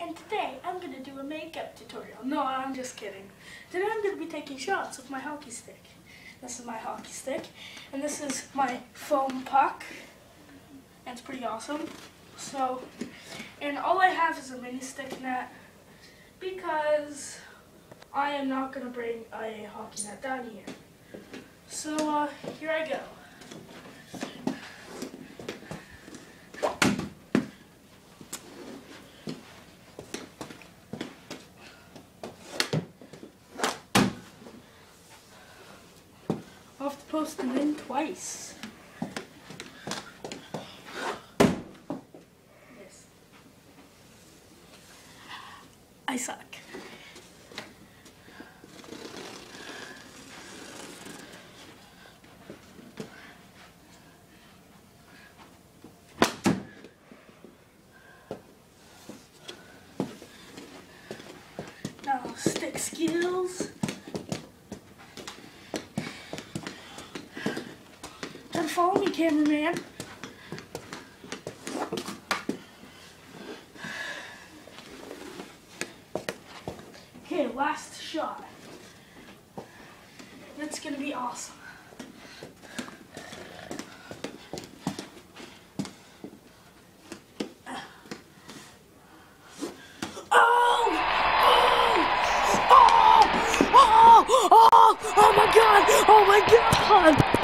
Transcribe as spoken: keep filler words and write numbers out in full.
and today I'm going to do a makeup tutorial. No, I'm just kidding. Today I'm going to be taking shots with my hockey stick. This is my hockey stick, and this is my foam puck. And it's pretty awesome. So, and all I have is a mini stick net because I am not going to bring a hockey net down here. So, uh, here I go. I'll have to post them in twice. Yes. I suck. Now, stick skills. Try to follow me, cameraman. Okay, last shot. That's gonna be awesome. Oh! Oh! Oh! Oh! Oh my God! Oh my God!